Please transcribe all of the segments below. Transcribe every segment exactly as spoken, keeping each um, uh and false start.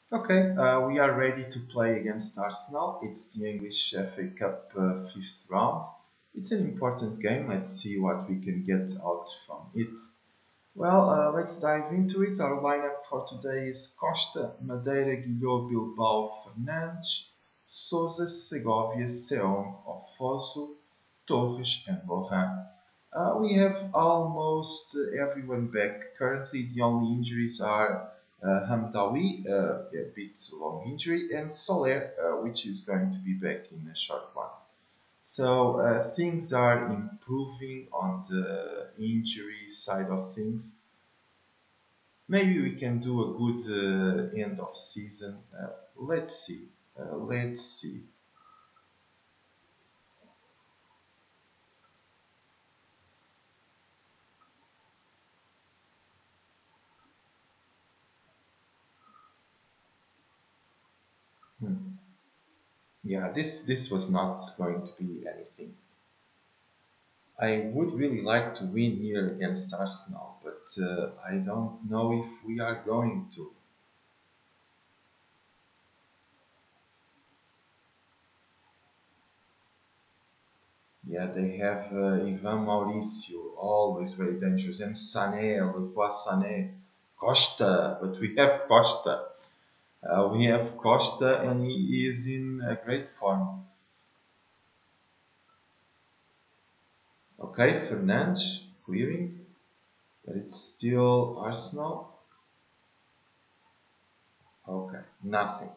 Okay, uh, we are ready to play against Arsenal. It's the English F A Cup uh, fifth round. It's an important game. Let's see what we can get out from it. Well, uh, let's dive into it. Our lineup for today is Costa, Madeira, Guilhou, Bilbao, Fernandes, Sousa, Segovia, Seong, Ofosu, Torres, and Lohan. Uh, we have almost uh, everyone back. Currently, the only injuries are uh, Hamdawi, uh, a bit long injury, and Soler, uh, which is going to be back in a short while. So uh, things are improving on the injury side of things. Maybe we can do a good uh, end of season. Uh, let's see. Uh, let's see. Hmm. Yeah, this this was not going to be anything. I would really like to win here against Arsenal, but uh, I don't know if we are going to. Yeah, they have uh, Ivan Mauricio, always very dangerous, and Sané, Leroy Sané, Costa, but we have Costa. Uh, we have Costa, and he is in a great form. Okay, Fernandes clearing, but it's still Arsenal. Okay, nothing.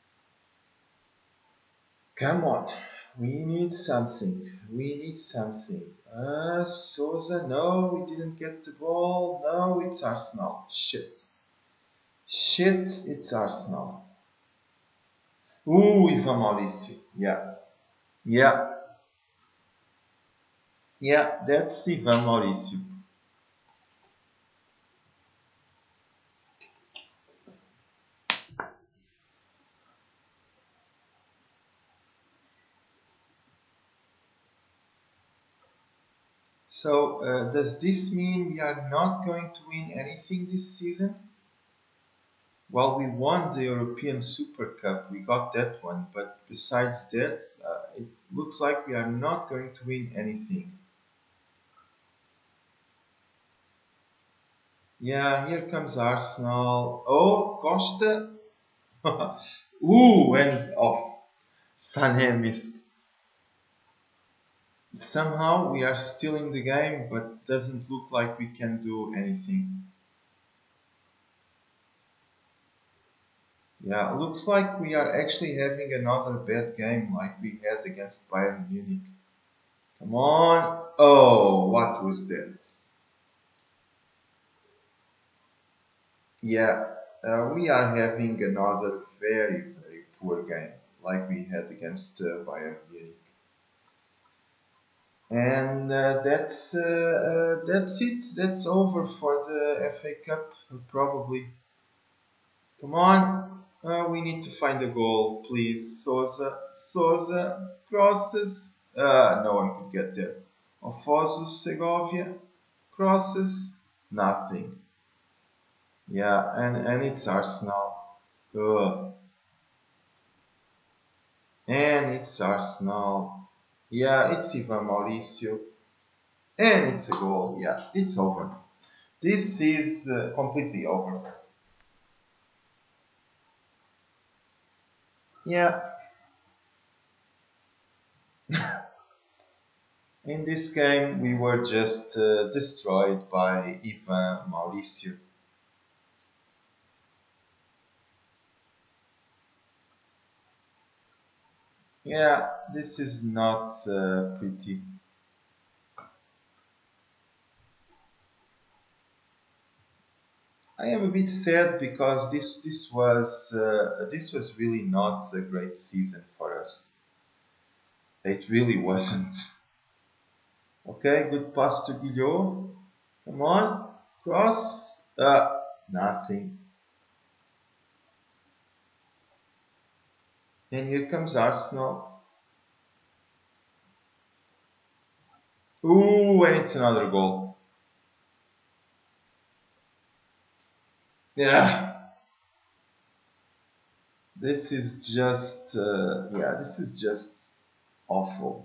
Come on, we need something. We need something. Uh, Souza, no, we didn't get the goal. No, it's Arsenal. Shit. Shit, it's Arsenal. Ooh, Ivan Mauricio. Yeah. Yeah. Yeah, that's Ivan Mauricio. So, uh, does this mean we are not going to win anything this season? Well, we won the European Super Cup, we got that one, but besides that, uh, it looks like we are not going to win anything. Yeah, here comes Arsenal. Oh, Costa. Ooh, and off. Sané missed. Somehow we are still in the game, but doesn't look like we can do anything. Yeah, looks like we are actually having another bad game like we had against Bayern Munich. Come on. Oh, what was that? Yeah, uh, we are having another very, very poor game like we had against uh, Bayern Munich. And uh, that's uh, uh, that's it. That's over for the F A Cup, probably. Come on, uh, we need to find a goal, please. Souza, Souza crosses. Uh, no one could get there. Ofosu Segovia crosses. Nothing. Yeah, and and it's Arsenal. Ugh. And it's Arsenal. Yeah, it's Ivan Mauricio. And it's a goal. Yeah, it's over. This is uh, completely over. Yeah, in this game we were just uh, destroyed by Ivan Mauricio. Yeah, this is not uh, pretty. I am a bit sad because this this was uh, this was really not a great season for us. It really wasn't. Okay, good pass to Guillot. Come on, cross. Uh, nothing. And here comes Arsenal. Ooh, and it's another goal. Yeah. This is just, uh, yeah, this is just awful.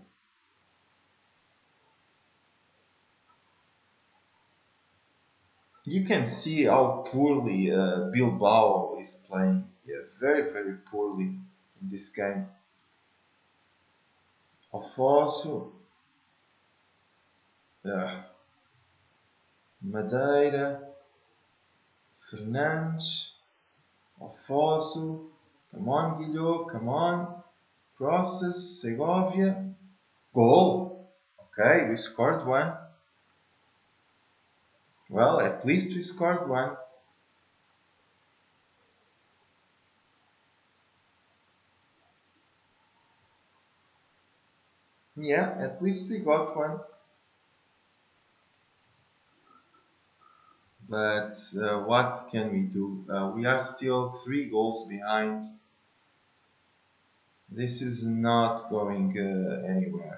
You can see how poorly uh, Bilbao is playing. Yeah, very, very poorly in this game. Afonso, uh, Madeira, Fernandes, Afonso, come on Guilherme, come on, crosses, Segovia, goal. Okay, we scored one. Well, at least we scored one. Yeah, at least we got one. But uh, what can we do? Uh, we are still three goals behind. This is not going uh, anywhere.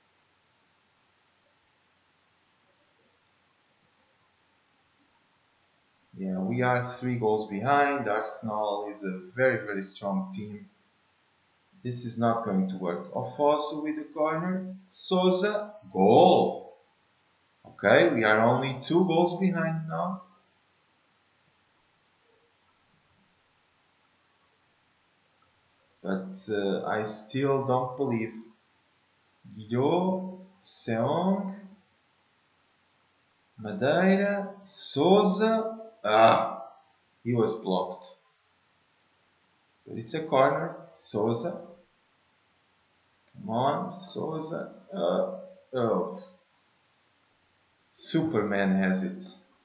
Yeah, we are three goals behind. Arsenal is a very, very strong team. This is not going to work. Ofosu with the corner. Souza, goal. Okay, we are only two goals behind now. But uh, I still don't believe. Guilherme, Seong, Madeira, Souza. Ah, he was blocked. But it's a corner. Souza. Come on, Souza. Uh, oh. Superman has it.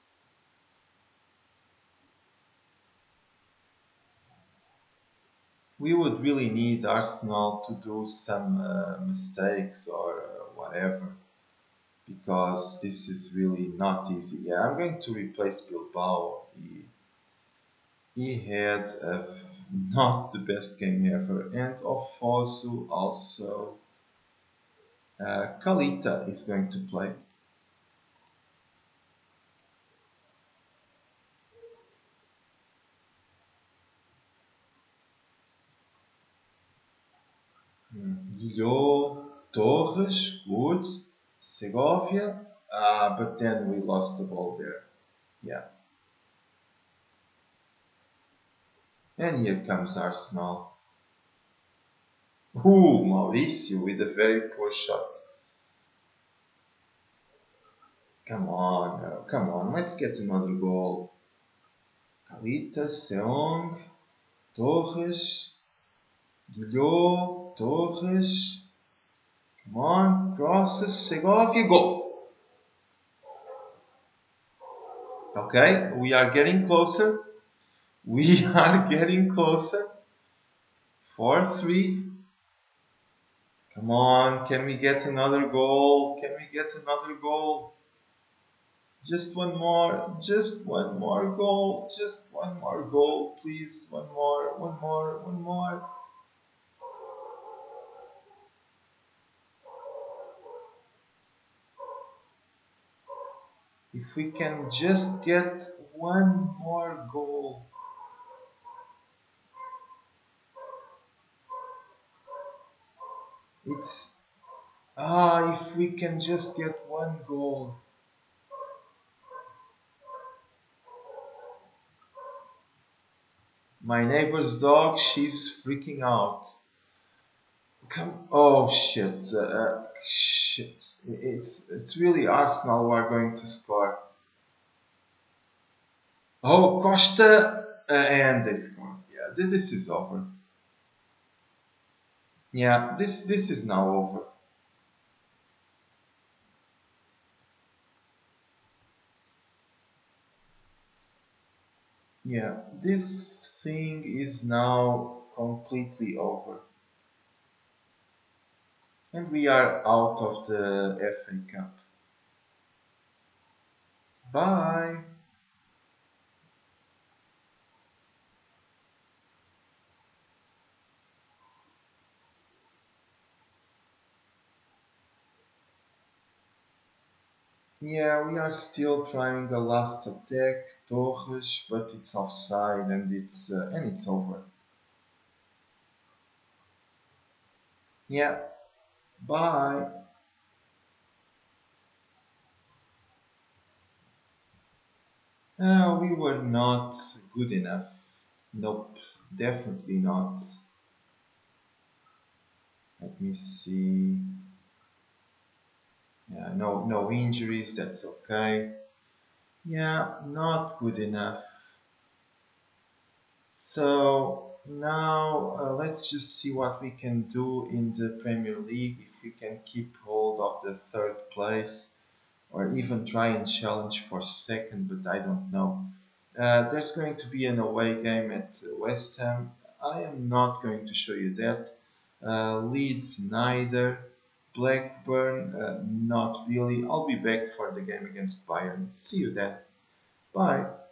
We would really need Arsenal to do some uh, mistakes or uh, whatever, because this is really not easy. Yeah, I'm going to replace Bilbao. He, he had a, not the best game ever, and Ofosu also. Uh, Kalita is going to play. Guilherme, Torres, good. Segovia, ah, but then we lost the ball there. Yeah. And here comes Arsenal. Ooh, Mauricio with a very poor shot. Come on, uh, come on, let's get another goal. Kalita, Seong, Torres, Guilherme, Torres. Come on, crosses, Segovia, goal. Okay, we are getting closer. We are getting closer. four three. Come on, can we get another goal? Can we get another goal? Just one more, just one more goal, just one more goal, please. One more, one more, one more. If we can just get one more goal. It's, ah, if we can just get one goal. My neighbor's dog, she's freaking out. Come, oh shit, uh, shit. It's, it's really Arsenal who are going to score. Oh, Costa, uh, and they scored. Yeah, this is over. Yeah, this this is now over. Yeah, this thing is now completely over. And we are out of the F A Cup. Bye! Yeah, we are still trying a last attack, Torres, but it's offside and it's uh, and it's over. Yeah, bye. Uh, we were not good enough. Nope, definitely not. Let me see. Yeah, no, no injuries, that's okay. Yeah, not good enough. So now uh, let's just see what we can do in the Premier League, if we can keep hold of the third place or even try and challenge for second, but I don't know. Uh, there's going to be an away game at West Ham. I am not going to show you that. Uh, Leeds, neither. Blackburn, uh, not really. I'll be back for the game against Bayern. See you then. Bye.